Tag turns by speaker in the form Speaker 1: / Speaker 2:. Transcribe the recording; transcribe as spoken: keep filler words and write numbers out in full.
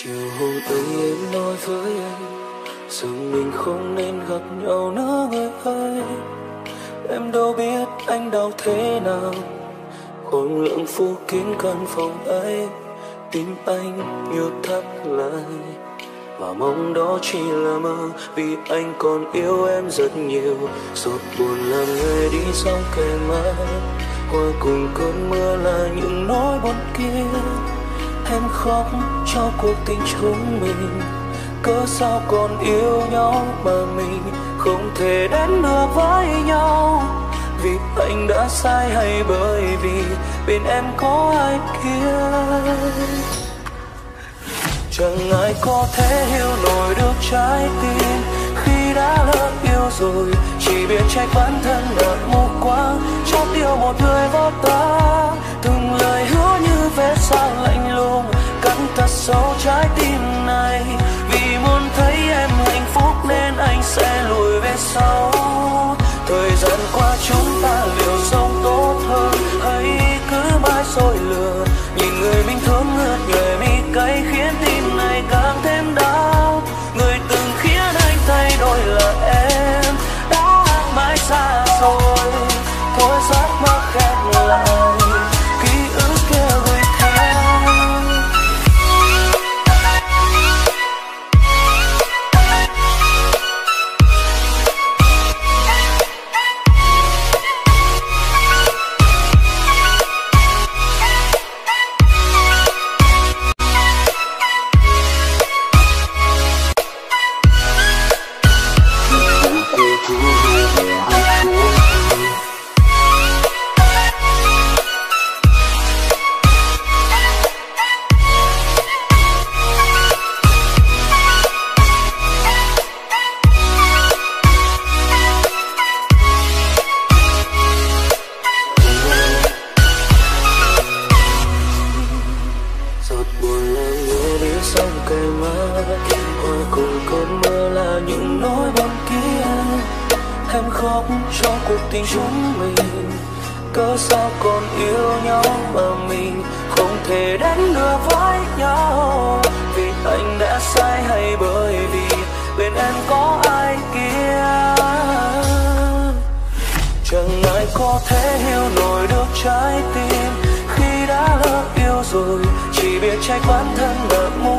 Speaker 1: Chiều hôm ấy em nói với anh rằng mình không nên gặp nhau nữa người ơi. Em đâu biết anh đau thế nào, khối lượng phủ kín căn phòng ấy. Tim anh như thắt lại và mong đó chỉ là mơ, vì anh còn yêu em rất nhiều. Giọt buồn làm người đi trong kề mắt, qua cùng cơn mưa là những nỗi buồn kia. Em khóc cho cuộc tình chúng mình, cớ sao còn yêu nhau mà mình không thể đến được với nhau. Vì anh đã sai hay bởi vì bên em có ai kia? Chẳng ai có thể hiểu nổi được trái tim khi đã lỡ yêu rồi. Chỉ biết trách bản thân đã mù quáng cho yêu một người vô ta. Từng lời hứa như vết xa lạnh lùng cắn thật sâu trái tim này. Vì muốn thấy em hạnh phúc nên anh sẽ lùi về sau. Thời gian qua chúng ta liệu sống tốt hơn hay cứ mãi dối lừa? Nhìn người mình thương ngược người mi cay khiến tim này càng thêm đau. Người từng khiến anh thay đổi là em đã mãi xa rồi. Thôi giấc mơ khép lại, ký ức kia gửi theo. Cho cuộc tình chúng mình, cớ sao còn yêu nhau mà mình không thể đến được với nhau. Vì anh đã sai hay bởi vì bên em có ai kia? Chẳng ai có thể hiểu nổi được trái tim khi đã lỡ yêu rồi. Chỉ biết trách bản thân đã mua